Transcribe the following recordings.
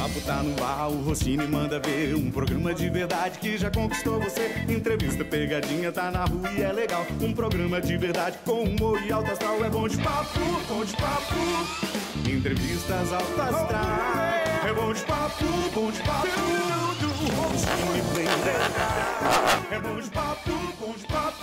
papo tá no ar, o Rossini manda ver. Um programa de verdade que já conquistou você. Entrevista, pegadinha, tá na rua e é legal. Um programa de verdade com humor e alto astral. É bom de papo, bom de papo. Entrevistas alto astral. É bom de papo, bom de papo. O Rossini vem lembrar. É bom de papo, bom de papo.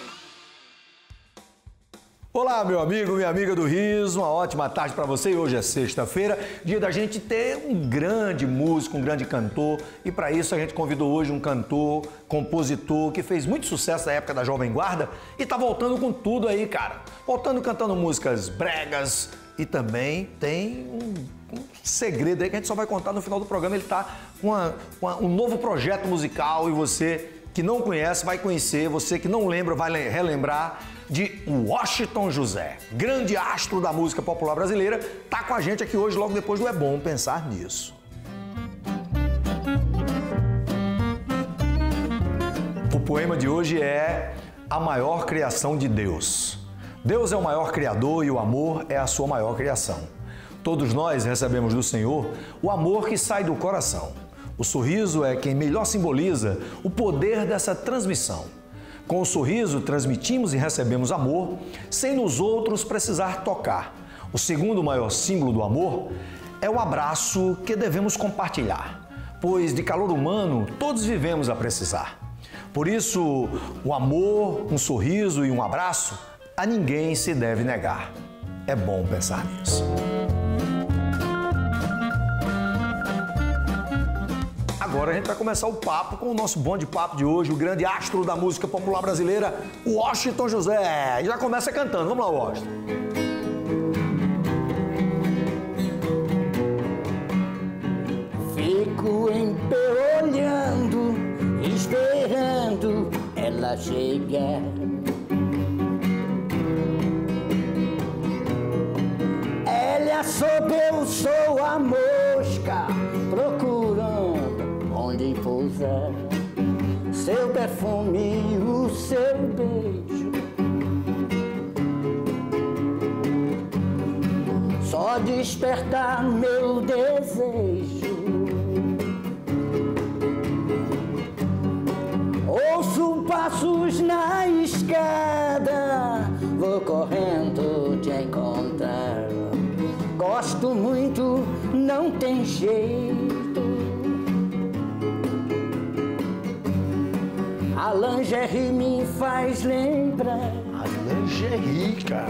Olá, meu amigo, minha amiga do Riso, uma ótima tarde para você. Hoje é sexta-feira, dia da gente ter um grande músico, um grande cantor. E para isso a gente convidou hoje um cantor, compositor, que fez muito sucesso na época da Jovem Guarda e tá voltando com tudo aí, cara. Voltando cantando músicas bregas e também tem um segredo aí que a gente só vai contar no final do programa. Ele tá com um novo projeto musical e você que não conhece vai conhecer, você que não lembra vai relembrar de Washington José, grande astro da música popular brasileira, tá com a gente aqui hoje, logo depois do É Bom Pensar Nisso. O poema de hoje é A Maior Criação de Deus. Deus é o maior criador e o amor é a sua maior criação. Todos nós recebemos do Senhor o amor que sai do coração. O sorriso é quem melhor simboliza o poder dessa transmissão. Com o sorriso, transmitimos e recebemos amor, sem nos outros precisar tocar. O segundo maior símbolo do amor é o abraço que devemos compartilhar, pois de calor humano todos vivemos a precisar. Por isso, o amor, um sorriso e um abraço, a ninguém se deve negar. É bom pensar nisso. Agora a gente vai começar o papo com o nosso bom de papo de hoje, o grande astro da música popular brasileira, Washington José. E já começa cantando. Vamos lá, Washington. Fico em pé olhando, esperando ela chegar. Ela soube, eu sou a mosca, procurando onde pousar. Seu perfume, o seu beijo, só despertar meu desejo. Ouço passos na escada, vou correndo te encontrar. Gosto muito, não tem jeito. A lingerie me faz lembrar. A lingerie, cara.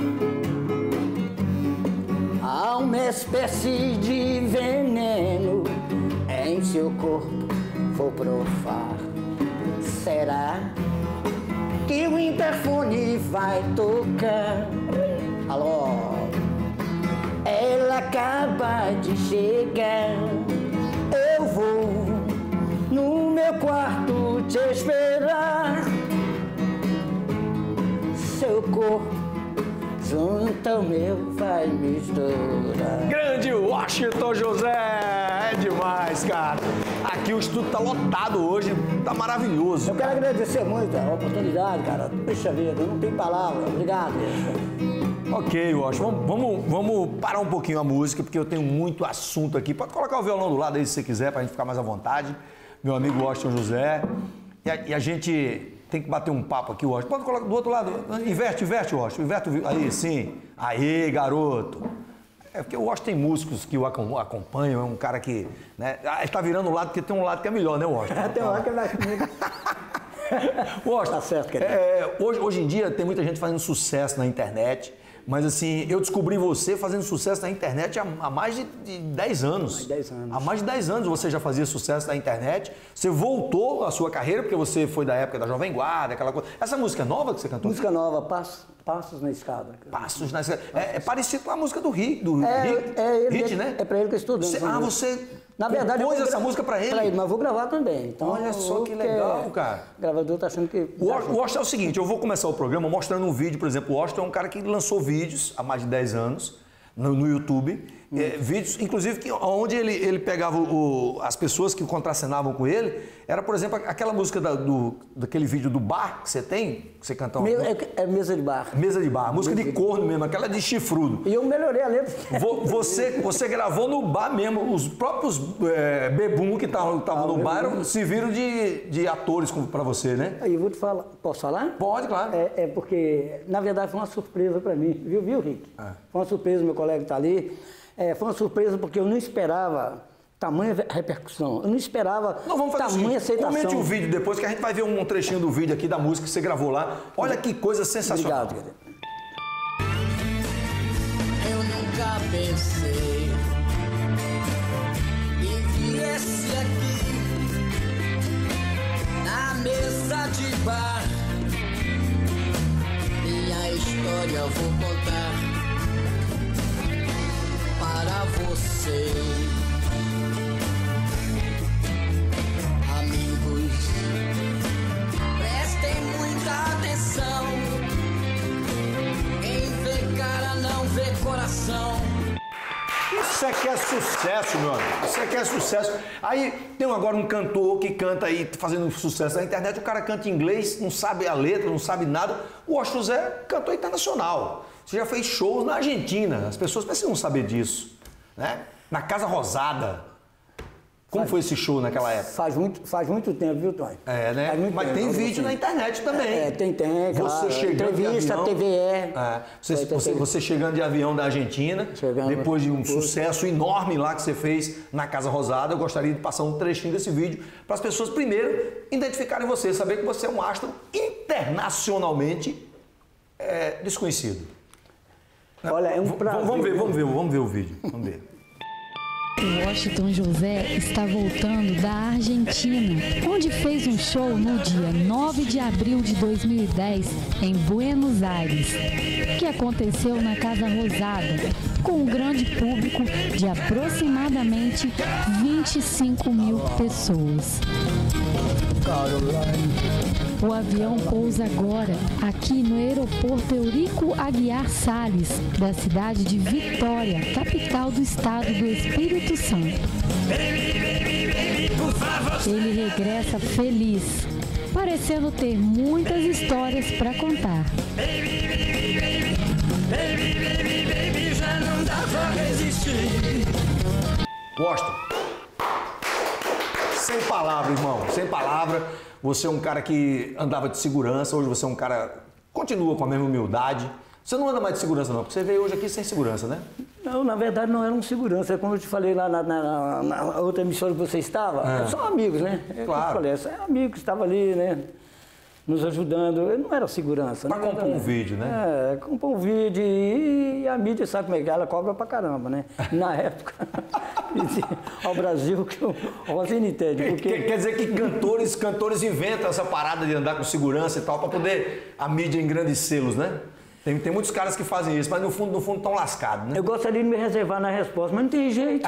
Há uma espécie de veneno em seu corpo, vou provar. Será que o interfone vai tocar? Alô? Ela acaba de chegar. Eu vou no meu quarto te esperar. Seu corpo junto ao meu vai misturar. Grande Washington José! É demais, cara. Aqui o estúdio tá lotado hoje, tá maravilhoso. Eu quero agradecer muito a oportunidade, cara. Puxa vida, não tem palavra. Obrigado. Ok, Washington, vamos parar um pouquinho a música, porque eu tenho muito assunto aqui. Pode colocar o violão do lado aí se você quiser, pra gente ficar mais à vontade. Meu amigo Washington José. E a gente tem que bater um papo aqui, Washington. Pode colocar do outro lado. Inverte, Washington. Inverte aí, sim. Aí, garoto. É porque o Washington tem músicos que o acompanham, é um cara que, né? Ele tá virando o lado, porque tem um lado que é melhor, né, Washington? Tem um lado que é mais comigo. Washington, tá certo, querido. Hoje em dia tem muita gente fazendo sucesso na internet. Mas assim, eu descobri você fazendo sucesso na internet há mais de 10 anos. 10 anos. Há mais de 10 anos você já fazia sucesso na internet. Você voltou à sua carreira, porque você foi da época da Jovem Guarda, aquela coisa. Essa música nova que você cantou? Música nova, Passos na Escada. Passos na Escada. É parecido com a música do Hit, Hit, né? É pra ele que eu estou dando. Você na verdade, compôs essa música pra ele? Mas vou gravar também. Então, olha só que legal, cara. O gravador tá achando que... O Washington é o seguinte, eu vou começar o programa mostrando um vídeo, por exemplo, o Washington é um cara que lançou vídeos há mais de 10 anos no YouTube vídeos, inclusive, onde ele pegava as pessoas que contracenavam com ele, era, por exemplo, aquela música daquele vídeo do bar que você tem, que você canta uma... É mesa de bar. Mesa de bar, música de corno mesmo, aquela de chifrudo. E eu melhorei a letra. Você gravou no bar mesmo, os próprios bebum que estavam no bar se viram de atores para você, né? Aí eu vou te falar, posso falar? Pode, claro. É porque, na verdade, foi uma surpresa para mim, viu, Rick? Foi uma surpresa, meu colega está ali. Foi uma surpresa porque eu não esperava tamanha repercussão, eu não esperava tamanha aceitação. Comente o vídeo depois, que a gente vai ver um trechinho do vídeo aqui da música que você gravou lá. Olha que coisa sensacional. Obrigado, querido. Eu nunca pensei que viesse aqui na mesa de bar. Minha história eu vou contar para você. Amigos, prestem muita atenção. Quem vê cara não vê coração. Isso aqui é sucesso, meu amigo. Isso aqui é sucesso. Aí tem agora um cantor que canta aí, fazendo sucesso na internet. O cara canta em inglês, não sabe a letra, não sabe nada. O Washington Zé é cantor internacional. Você já fez shows na Argentina. As pessoas precisam saber disso, né? Na Casa Rosada. Como foi esse show naquela época? Faz muito tempo, viu, Tony? Né? Mas tem vídeo na internet também. Tem, Você claro. chegando Entrevista, de avião, TVE. Você chegando de avião da Argentina, depois de um sucesso enorme lá que você fez na Casa Rosada, eu gostaria de passar um trechinho desse vídeo para as pessoas primeiro identificarem você, saber que você é um astro internacionalmente desconhecido. Olha, é um prazer. Vamos ver o vídeo. Vamos ver. O Washington José está voltando da Argentina, onde fez um show no dia 9 de abril de 2010 em Buenos Aires, que aconteceu na Casa Rosada, com um grande público de aproximadamente 25 mil pessoas. O avião pousa agora aqui no aeroporto Eurico Aguiar Salles, da cidade de Vitória, capital do estado do Espírito Santo. Ele regressa feliz, parecendo ter muitas histórias para contar. Washington, sem palavra, irmão, sem palavra. Você é um cara que andava de segurança, hoje você é um cara continua com a mesma humildade. Você não anda mais de segurança não, porque você veio hoje aqui sem segurança, né? Não, na verdade não era um segurança, é como eu te falei lá na outra emissora que você estava, são amigos, né? Claro. Eu falei, é amigo que estava ali, né? Nos ajudando, eu não era segurança. Para compor um vídeo, né? Compor um vídeo e a mídia sabe como é que é, ela cobra pra caramba, né? Na época, ao Brasil, que o Rosine entende. Porque... Quer dizer que cantores inventam essa parada de andar com segurança e tal, para poder a mídia engrandecê-los, né? Tem muitos caras que fazem isso, mas no fundo estão lascados, né? Eu gostaria de me reservar na resposta, mas não tem jeito.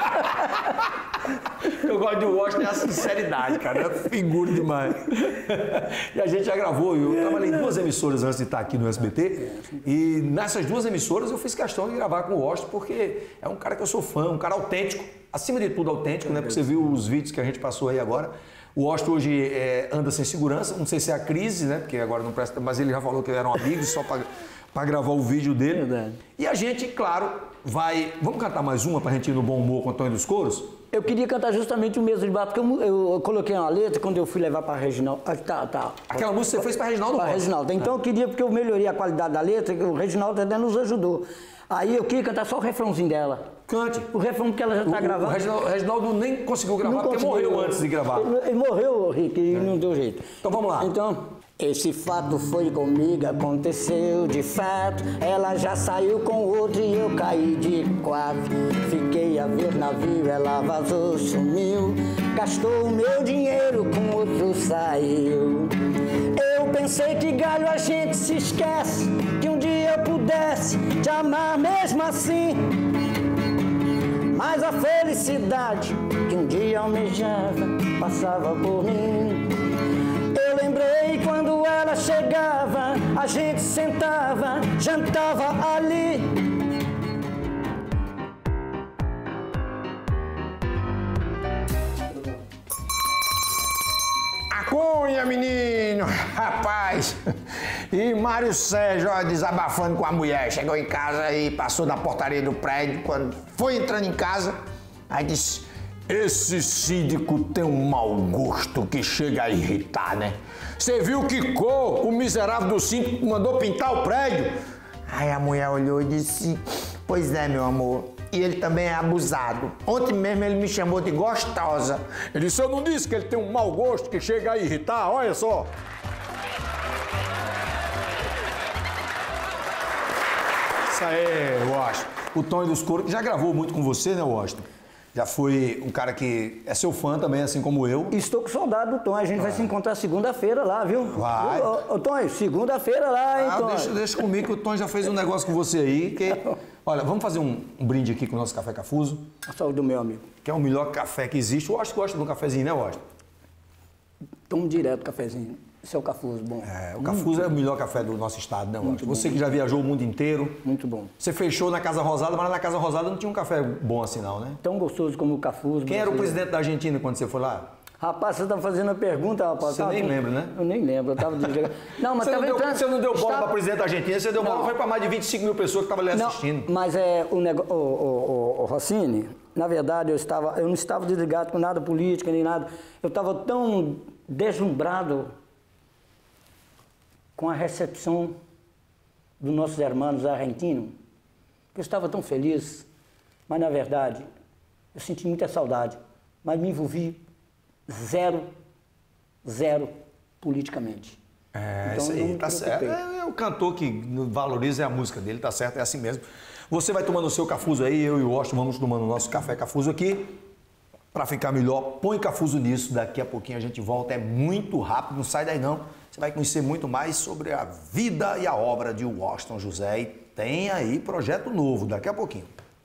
Eu gosto de Washington, é a sinceridade, cara. É figura demais. E a gente já gravou, eu trabalhei em 2 emissoras antes de estar aqui no SBT. E nessas 2 emissoras eu fiz questão de gravar com o Washington, porque é um cara que eu sou fã, um cara autêntico, acima de tudo autêntico, né? Porque você viu os vídeos que a gente passou aí agora. O Washington hoje anda sem segurança, não sei se é a crise, né? Porque agora não presta, mas ele já falou que eram amigos só para gravar o vídeo dele. Verdade. E a gente, claro, vai... Vamos cantar mais uma para a gente ir no bom humor com o Antônio dos Coros? Eu queria cantar justamente o Mesa de Bar, porque eu coloquei uma letra quando eu fui levar para a Reginaldo. Tá. Aquela música você fez para Reginaldo Para Reginaldo. Então eu queria, porque eu melhorei a qualidade da letra, que o Reginaldo até nos ajudou. Aí eu queria cantar só o refrãozinho dela. Cante. O refrão que ela já está gravando. O Reginaldo nem conseguiu gravar porque morreu antes de gravar. Ele morreu, Rick, e não deu jeito. Então vamos lá. Então, esse fato foi comigo, aconteceu de fato. Ela já saiu com outro e eu caí de 4. Fiquei a ver navio, ela vazou, sumiu. Gastou o meu dinheiro, com outro saiu. Eu pensei que galho a gente se esquece, que um dia eu pudesse te amar mesmo assim. Mas a felicidade que um dia almejava passava por mim. Eu lembrei quando ela chegava, a gente sentava, jantava ali. Olha, menino, rapaz, e Mário Sérgio, ó, desabafando com a mulher, chegou em casa e passou na portaria do prédio, quando foi entrando em casa, aí disse, esse síndico tem um mau gosto que chega a irritar, né? Você viu que cor o miserável do síndico mandou pintar o prédio? Aí a mulher olhou e disse, pois é, meu amor, e ele também é abusado. Ontem mesmo ele me chamou de gostosa. Ele disse, eu não disse que ele tem um mau gosto que chega a irritar, olha só. Isso aí, Washington. O Tonho dos Coros já gravou muito com você, né, Washington? Já foi um cara que é seu fã também, assim como eu. Estou com saudade do Tonho. A gente vai se encontrar segunda-feira lá, viu? Vai. Ô, Tonho, segunda-feira lá, hein, Tonho? Deixa comigo que o Tonho já fez um negócio com você aí. Que... Olha, vamos fazer um brinde aqui com o nosso Café Cafuso. A saúde do meu amigo. Que é o melhor café que existe. O Washington gosta de um cafezinho, né, Washington? Tomo direto o cafezinho. Esse é o Cafuso, bom. É, o Cafuso é o melhor café do nosso estado, né, Washington? Você que já viajou o mundo inteiro. Muito bom. Você fechou na Casa Rosada, mas na Casa Rosada não tinha um café bom assim, não, né? Tão gostoso como o Cafuso. Quem era o presidente da Argentina quando você foi lá? Rapaz, você tá fazendo a pergunta, rapaz. Você nem lembra, né? Eu nem lembro, eu tava desligado. Não, mas você não deu bola para presidente da Argentina, você deu bola foi para mais de 25 mil pessoas que estavam ali assistindo. Não, mas o negócio, o Rossini, na verdade eu não estava desligado com nada política nem nada. Eu estava tão deslumbrado com a recepção dos nossos irmãos argentinos, que eu estava tão feliz, mas na verdade eu senti muita saudade, mas me envolvi zero politicamente. É, então, isso aí, tá certo. É o cantor que valoriza a música dele, tá certo, é assim mesmo. Você vai tomando o seu Cafuso aí, eu e o Washington vamos tomando o nosso café Cafuso aqui. Para ficar melhor, põe Cafuso nisso, daqui a pouquinho a gente volta, é muito rápido, não sai daí não. Você vai conhecer muito mais sobre a vida e a obra de Washington José e tem aí projeto novo, daqui a pouquinho.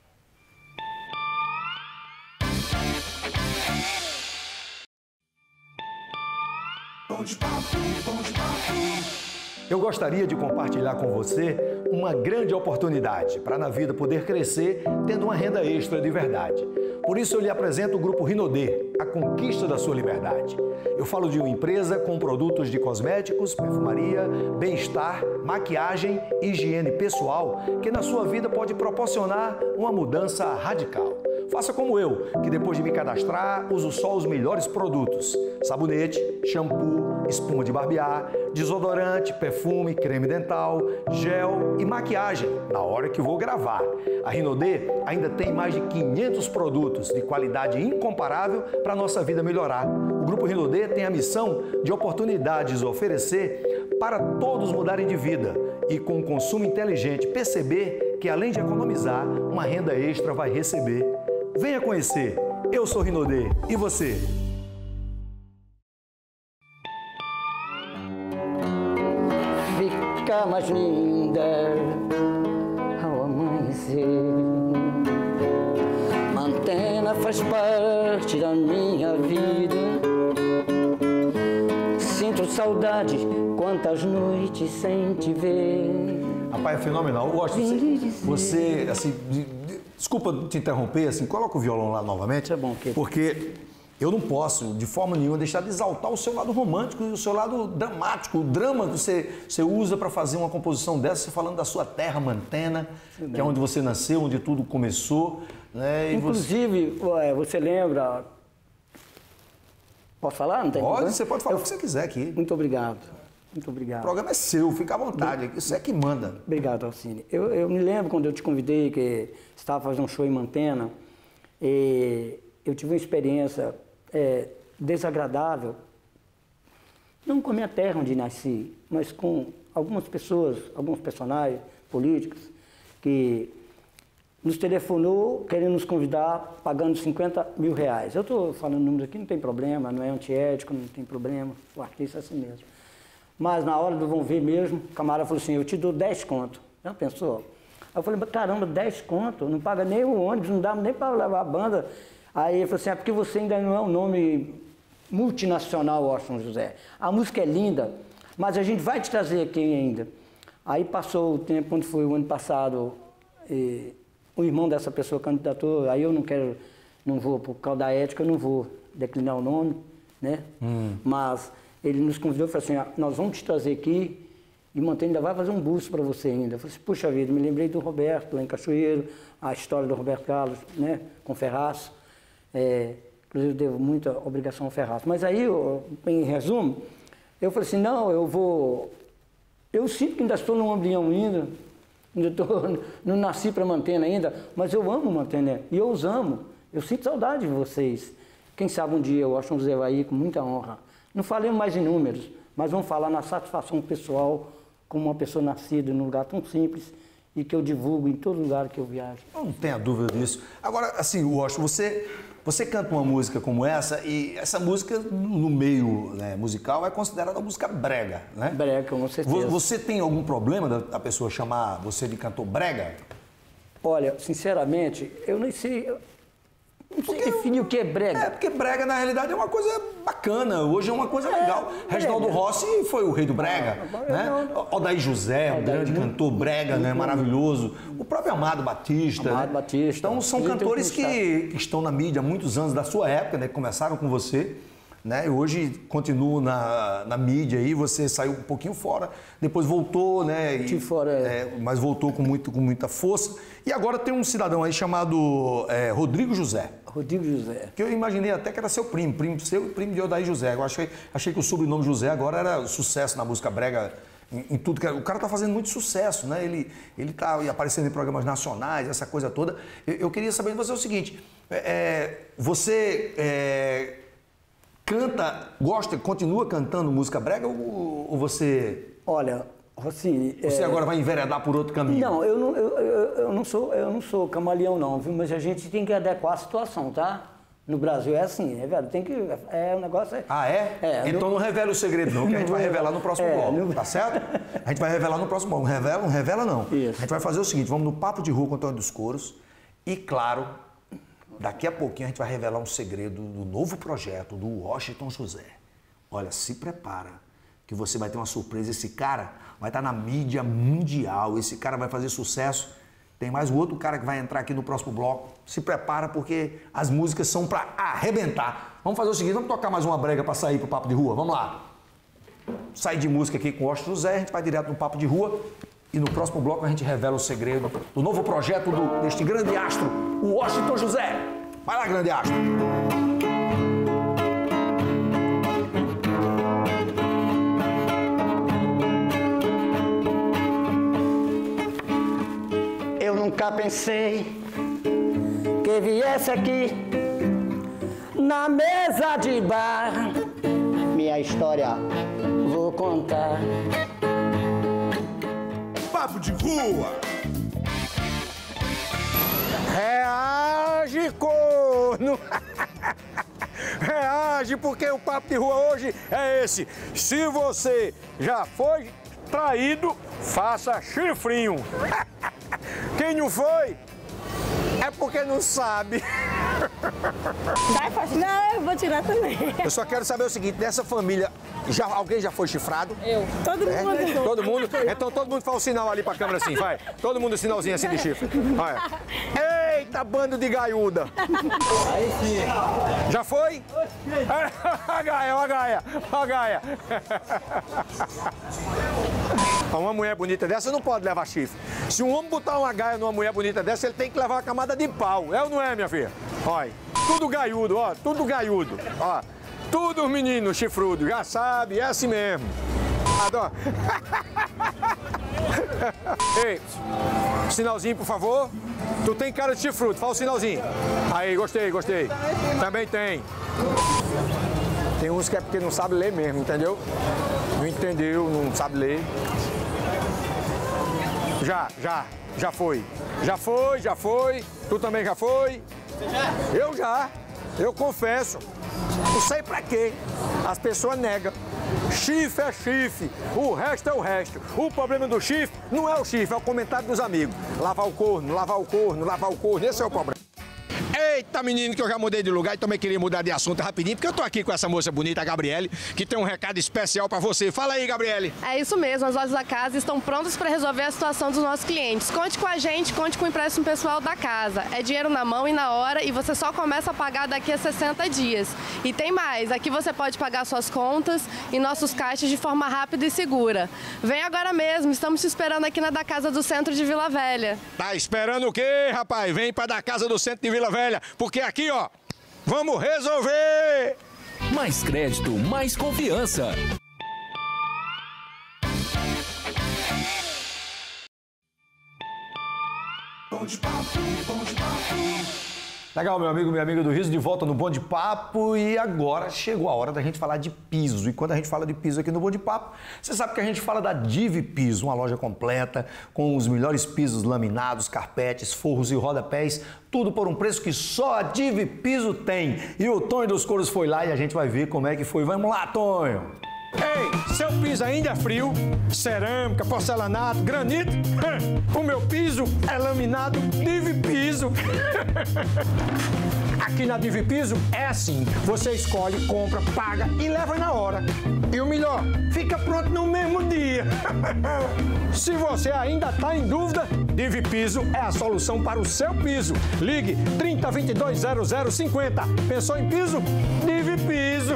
Eu gostaria de compartilhar com você uma grande oportunidade para na vida poder crescer tendo uma renda extra de verdade. Por isso eu lhe apresento o Grupo Rinodê, a conquista da sua liberdade. Eu falo de uma empresa com produtos de cosméticos, perfumaria, bem-estar, maquiagem e higiene pessoal que na sua vida pode proporcionar uma mudança radical. Faça como eu, que depois de me cadastrar, uso só os melhores produtos. Sabonete, shampoo, espuma de barbear, desodorante, perfume, creme dental, gel e maquiagem na hora que vou gravar. A Rinodê ainda tem mais de 500 produtos de qualidade incomparável para a nossa vida melhorar. O Grupo Rinodê tem a missão de oportunidades oferecer para todos mudarem de vida e com o consumo inteligente perceber que além de economizar, uma renda extra vai receber. Venha conhecer. Eu sou Rinodê. E você? Fica mais linda ao amanhecer. Mantena faz parte da minha vida. Sinto saudade, quantas noites sem te ver. Rapaz, é fenomenal. Eu gosto você assim, desculpa te interromper, assim, coloca o violão lá novamente. Isso é bom, querido. Porque eu não posso, de forma nenhuma, deixar de exaltar o seu lado romântico e o seu lado dramático, o drama que você usa para fazer uma composição dessa, você falando da sua terra, Mantena, que é onde você nasceu, onde tudo começou. Né? Inclusive, você lembra... Posso falar? Não tem pode, problema? você pode falar o que você quiser aqui. Muito obrigado. Muito obrigado. O programa é seu, fica à vontade, isso é que manda. Obrigado, Alcine. Eu me lembro quando eu te convidei, que você estava fazendo um show em Mantena, e eu tive uma experiência desagradável, não com a minha terra onde nasci, mas com algumas pessoas, alguns personagens políticos, que nos telefonou querendo nos convidar, pagando 50 mil reais. Eu estou falando números aqui, não tem problema, não é antiético, não tem problema, o artista é assim mesmo. Mas na hora do vão ver mesmo, o camarada falou assim, eu te dou 10 conto. Já pensou? Aí eu falei, caramba, 10 conto? Não paga nem o ônibus, não dá nem para levar a banda. Aí ele falou assim, é porque você ainda não é um nome multinacional, Washington José. A música é linda, mas a gente vai te trazer aqui ainda. Aí passou o tempo, quando foi o ano passado, o irmão dessa pessoa candidatou, aí eu não vou, por causa da ética, eu não vou declinar o nome, né? Mas ele nos convidou e falou assim, nós vamos te trazer aqui e o Monteiro ainda vai fazer um busto para você ainda. Eu falei assim, puxa vida, me lembrei do Roberto, lá em Cachoeiro, a história do Roberto Carlos, né, com Ferraz. Inclusive, eu devo muita obrigação ao Ferraz. Mas aí, em resumo, eu falei assim, não, eu sinto que ainda estou num embrião ainda não nasci para Mantena ainda, mas eu amo Mantena e eu os amo. Eu sinto saudade de vocês. Quem sabe um dia eu acho um Zé aí com muita honra. Não falemos mais em números, mas vamos falar na satisfação pessoal como uma pessoa nascida num lugar tão simples e que eu divulgo em todo lugar que eu viajo. Não tenha dúvida disso. Agora, assim, Washington, você canta uma música como essa e essa música, no meio, né, musical, é considerada uma música brega, né? Brega, com certeza. Você tem algum problema da pessoa chamar você de cantor brega? Olha, sinceramente, eu nem sei... Não sei definir o que é brega. Porque brega, na realidade, é uma coisa bacana. Hoje é uma coisa legal. Reginaldo Rossi foi o rei do brega, né? Odair José, um grande cantor brega, né? Maravilhoso. O próprio Amado Batista. Amado Batista. Então, são cantores que estão na mídia há muitos anos da sua época, né? Que começaram com você, né? E hoje continuam na mídia aí. Você saiu um pouquinho fora, depois voltou, né? Mas voltou com muita força. E agora tem um cidadão aí chamado Rodrigo José. Rodrigo José. Que eu imaginei até que era seu primo de Odair José. Eu achei que o sobrenome José agora era sucesso na música brega, em tudo. O cara tá fazendo muito sucesso, né? Ele tá aparecendo em programas nacionais, essa coisa toda. Eu queria saber de você o seguinte, você continua cantando música brega ou você... Olha, Rossini... Você agora vai enveredar por outro caminho? Não, eu não sou camaleão não, viu? Mas a gente tem que adequar a situação, tá? No Brasil é assim, né, velho? Tem que... o negócio é... Ah, é? Então não revela o segredo não, que a gente vai revelar no próximo bloco, tá certo? A gente vai revelar no próximo bloco. Não revela não. Isso. A gente vai fazer o seguinte, vamos no Papo de Rua com o Antônio dos Couros e, claro, daqui a pouquinho a gente vai revelar um segredo do novo projeto do Washington José. Olha, se prepara, que você vai ter uma surpresa. Esse cara vai estar na mídia mundial, esse cara vai fazer sucesso. Tem mais um outro cara que vai entrar aqui no próximo bloco. Se prepara, porque as músicas são pra arrebentar. Vamos fazer o seguinte, vamos tocar mais uma brega pra sair pro Papo de Rua? Vamos lá. Sair de música aqui com o Washington José, a gente vai direto no Papo de Rua. E no próximo bloco a gente revela o segredo do novo projeto deste grande astro, o Washington José. Vai lá, grande astro. Eu nunca pensei que viesse aqui na mesa de bar. Minha história vou contar. Papo de Rua. Reage, corno! Reage, porque o Papo de Rua hoje é esse. Se você já foi traído, faça chifrinho. Quem não foi, é porque não sabe. Não, eu vou tirar também. Eu só quero saber o seguinte, nessa família, alguém já foi chifrado? Eu. Todo mundo. Todo mundo? Então todo mundo faz o sinal ali pra câmera assim, vai. Todo mundo sinalzinho assim de chifre. Olha. Eita, bando de gaiuda. Aí sim. Já foi? A Gaia, ó a Gaia, ó a Gaia. Uma mulher bonita dessa não pode levar chifre. Se um homem botar uma gaia numa mulher bonita dessa, ele tem que levar uma camada de pau. É ou não é, minha filha? Olha, tudo gaiudo, ó, tudo gaiudo. Ó, tudo menino chifrudo, já sabe, é assim mesmo. Adoro. Ei, sinalzinho, por favor. Tu tem cara de chifrudo, fala o sinalzinho. Aí, gostei, gostei. Também tem. Tem uns que é porque não sabe ler mesmo, entendeu? Não entendeu, não sabe ler. Já foi. Já foi. Tu também já foi? Eu já. Eu confesso. Não sei pra quê. As pessoas negam. Chifre é chifre, o resto é o resto. O problema do chifre não é o chifre, é o comentário dos amigos. Lavar o corno, lavar o corno, lavar o corno, esse é o problema. Eita, menino, que eu já mudei de lugar e também queria mudar de assunto rapidinho, porque eu tô aqui com essa moça bonita, a Gabriele, que tem um recado especial pra você. Fala aí, Gabriele. É isso mesmo, as lojas da casa estão prontas para resolver a situação dos nossos clientes. Conte com a gente, conte com o empréstimo pessoal da casa. É dinheiro na mão e na hora e você só começa a pagar daqui a 60 dias. E tem mais, aqui você pode pagar suas contas em nossos caixas de forma rápida e segura. Vem agora mesmo, estamos te esperando aqui na da Casa do Centro de Vila Velha. Tá esperando o quê, rapaz? Vem pra da Casa do Centro de Vila Velha, porque aqui, ó, vamos resolver! Mais crédito, mais confiança. Bom de papo, bom de papo. Legal, meu amigo, minha amiga do Riso, de volta no Bom de Papo e agora chegou a hora da gente falar de piso. E quando a gente fala de piso aqui no Bom de Papo, você sabe que a gente fala da Divi Piso, uma loja completa com os melhores pisos laminados, carpetes, forros e rodapés, tudo por um preço que só a Divi Piso tem. E o Tonho dos Couros foi lá e a gente vai ver como é que foi. Vamos lá, Tonho! Ei, seu piso ainda é frio, cerâmica, porcelanato, granito, o meu piso é laminado Divi Piso. Aqui na Divi Piso é assim, você escolhe, compra, paga e leva na hora. E o melhor, fica pronto no mesmo dia. Se você ainda está em dúvida, Divi Piso é a solução para o seu piso. Ligue 3022 0050. Pensou em piso? Divi Piso.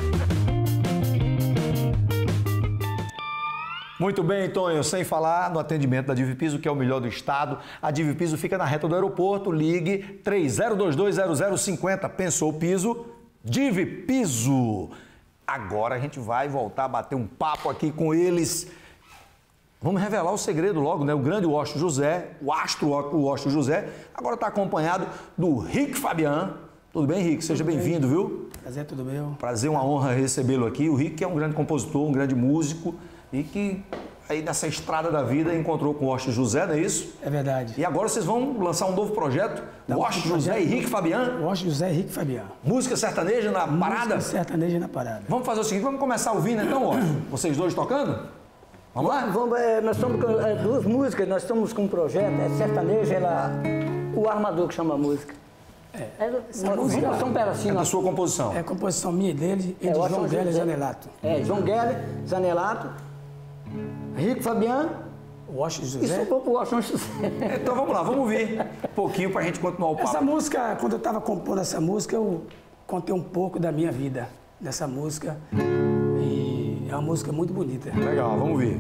Muito bem, Tonho, sem falar no atendimento da Divi Piso, que é o melhor do estado. A Divi Piso fica na reta do aeroporto, ligue 30220050. Pensou piso? Divi Piso. Agora a gente vai voltar a bater um papo aqui com eles. Vamos revelar o segredo logo, né? O grande Washington José, o astro Washington José, agora está acompanhado do Rick Fabian. Tudo bem, Rick? Seja bem-vindo, viu? Prazer, tudo bem? Prazer, uma honra recebê-lo aqui. O Rick é um grande compositor, um grande músico e que aí nessa estrada da vida encontrou com o Washington José, não é isso? É verdade. E agora vocês vão lançar um novo projeto, Washington José e Rick Fabian. Washington José e Rick Fabian. Música sertaneja na parada? Música sertaneja na parada. Vamos fazer o seguinte, vamos começar ouvindo então, Washington? Vocês dois tocando? Vamos lá? Nós estamos com duas músicas, nós estamos com um projeto, sertaneja, o Armador que chama a música. Música só um pedacinho. É da sua composição? É composição minha e dele e de João Geller Zanelato. João Geller Zanelato, Rick Fabian, Washington José. E sobrou pro Washington José. Então vamos lá, vamos ouvir um pouquinho pra gente continuar o papo. Essa música, quando eu estava compondo essa música, eu contei um pouco da minha vida nessa música. E é uma música muito bonita. Legal, vamos ouvir.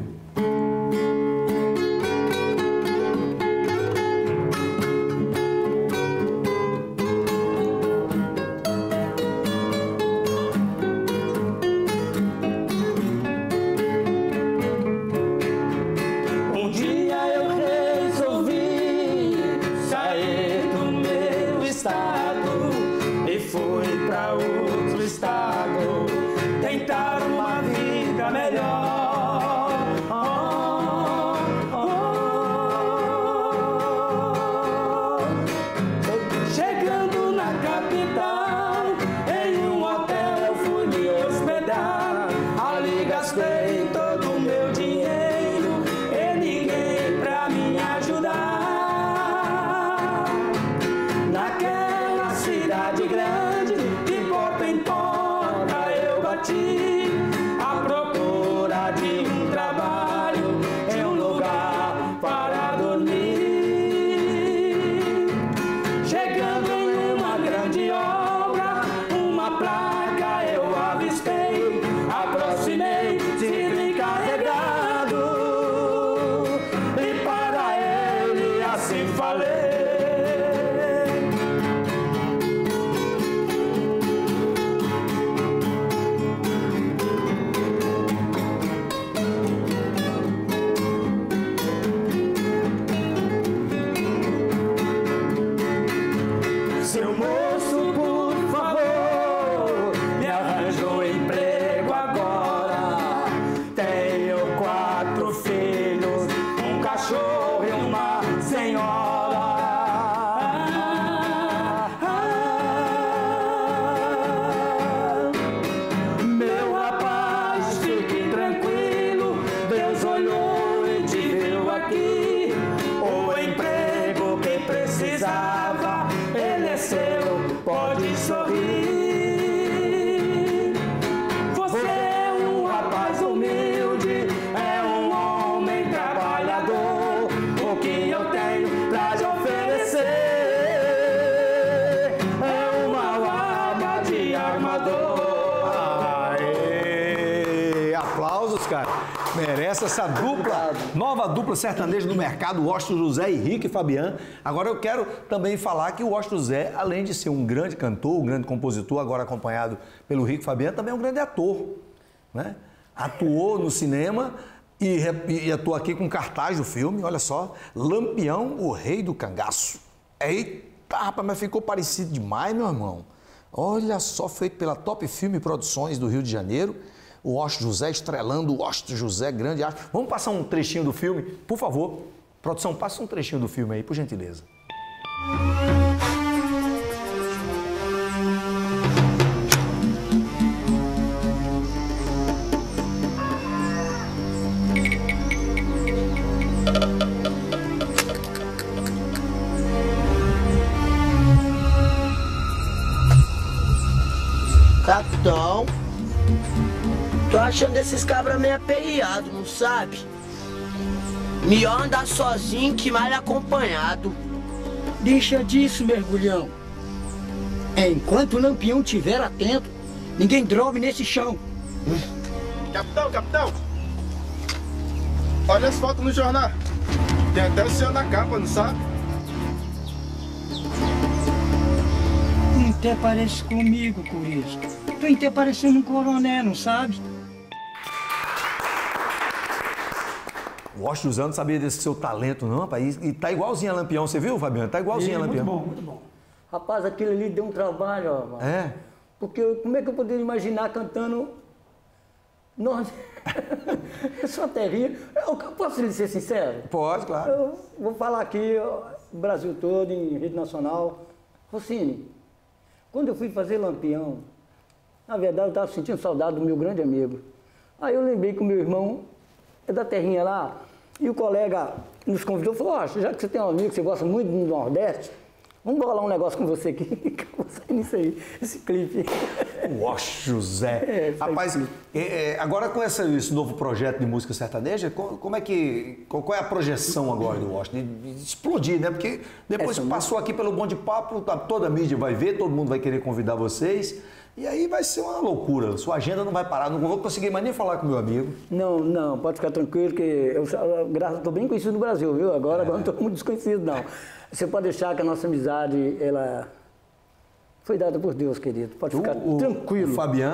Ele é seu. essa dupla, nova dupla sertaneja do mercado, Washington José e Rick Fabian. Agora eu quero também falar que o Washington José, além de ser um grande cantor, um grande compositor, agora acompanhado pelo Rick Fabian, também é um grande ator, né? Atuou no cinema e atua aqui com cartaz do filme, olha só, Lampião, o Rei do Cangaço. Eita, rapaz, mas ficou parecido demais, meu irmão. Olha só, feito pela Top Filme Produções do Rio de Janeiro, o Washington José estrelando o Washington José, grande astro. Vamos passar um trechinho do filme, por favor. Produção, passa um trechinho do filme aí, por gentileza. Capitão, tô achando esses cabras meio aperreados, não sabe? Melhor andar sozinho que mal acompanhado. Deixa disso, mergulhão. Enquanto o Lampião estiver atento, ninguém dorme nesse chão. Capitão! Olha as fotos no jornal. Tem até o senhor na capa, não sabe? Tu até parece comigo, Corinthians. Tu até parecendo um coronel, não sabe? O Washington José não sabia desse seu talento, não, rapaz. E tá igualzinho a Lampião, você viu, Fabiano? Tá igualzinho a Lampião. Muito bom, muito bom. Rapaz, aquilo ali deu um trabalho, ó. É? Porque como é que eu poderia imaginar cantando... Nossa, eu sou uma terrinha. Eu posso lhe ser sincero? Pode, claro. Eu vou falar aqui, ó, no Brasil todo, em rede nacional. Rossini, quando eu fui fazer Lampião, na verdade eu estava sentindo saudade do meu grande amigo. Aí eu lembrei que o meu irmão é da terrinha lá, e o colega nos convidou e falou, ó, já que você tem um amigo que você gosta muito do Nordeste, vamos bolar um negócio com você aqui, que eu vou sair nisso aí, esse clipe. Washington José. Rapaz, agora com esse novo projeto de música sertaneja, qual é a projeção agora do Washington? De explodir, né? Porque depois que passou aqui pelo Bom de Papo, toda a mídia vai ver, todo mundo vai querer convidar vocês. E aí vai ser uma loucura, sua agenda não vai parar, não vou conseguir mais nem falar com meu amigo. Não, pode ficar tranquilo que eu estou bem conhecido no Brasil, viu? Agora não estou muito desconhecido, não. Você pode deixar que a nossa amizade, ela foi dada por Deus, querido. Pode ficar tranquilo.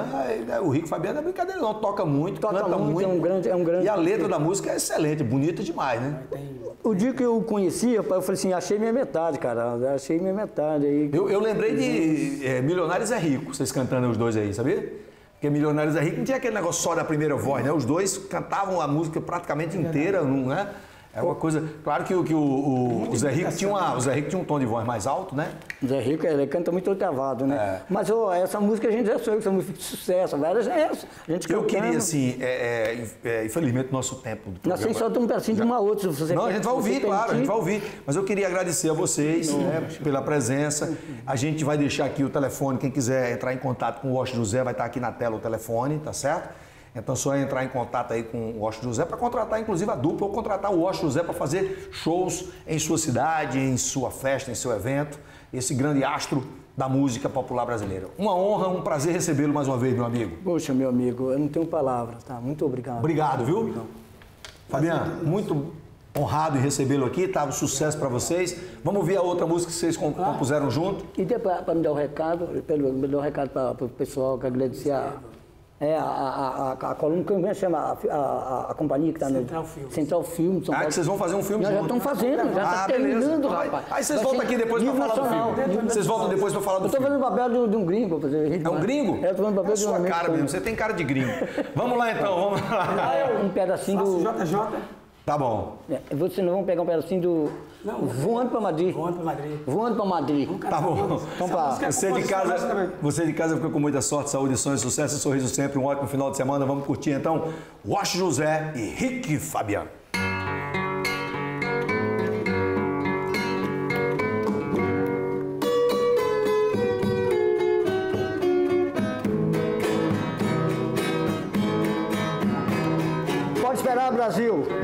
O Rick Fabian não é brincadeira não, toca muito, canta muito. É um grande e a letra da música é excelente, bonita demais, né? O dia que eu conheci, eu falei assim, achei minha metade, cara, achei minha metade. Aí. Eu lembrei de Milionários é Rico, vocês cantando os dois aí, sabia? Porque Milionários é Rico não tinha aquele negócio só da primeira voz, né? Os dois cantavam a música praticamente inteira, não é? É uma coisa... Claro que o Zé Rico tinha um tom de voz mais alto, né? O Zé Rico, ele canta muito oitavado, né? Mas essa música a gente já soube, essa música de sucesso, várias essa. A gente eu queria, assim, infelizmente, o nosso tempo do programa... Nós só um pedacinho de uma outra, se você Não, a gente vai ouvir, claro, a gente vai ouvir. Mas eu queria agradecer a vocês pela presença. A gente vai deixar aqui o telefone, quem quiser entrar em contato com o Washington José, vai estar aqui na tela o telefone, tá certo? Então, só entrar em contato aí com o Washington José para contratar, inclusive, a dupla, ou contratar o Washington José para fazer shows em sua cidade, em sua festa, em seu evento. Esse grande astro da música popular brasileira. Uma honra, um prazer recebê-lo mais uma vez, meu amigo. Poxa, meu amigo, eu não tenho palavras, tá? Muito obrigado. Obrigado, viu? Obrigado. Fabiano, muito honrado em recebê-lo aqui, tá? Um sucesso para vocês. Vamos ouvir a outra música que vocês compuseram junto? E depois, para me dar o recado, para o pessoal, que agradecer a coluna, como é que chama? A companhia que está no Central Film. Que vocês vão fazer um filme junto. Já estão fazendo, já está terminando, rapaz. Aí vocês voltam aqui depois para falar do filme. Vocês voltam depois para falar do filme. Eu estou fazendo o papel de um gringo. É um gringo? Eu estou fazendo o papel de um amigo. Cara mesmo, você tem cara de gringo. Vamos lá então, vamos lá. Um pedacinho do... JJ. Tá bom. Vocês não vão pegar um pedacinho do... Voando para Madrid. Voando para Madrid. Tá bom. Então, você de casa fica com muita sorte, saúde, sonhos, sucesso e sorriso sempre. Um ótimo final de semana. Vamos curtir então Washington José e Rick Fabian. Pode esperar, Brasil.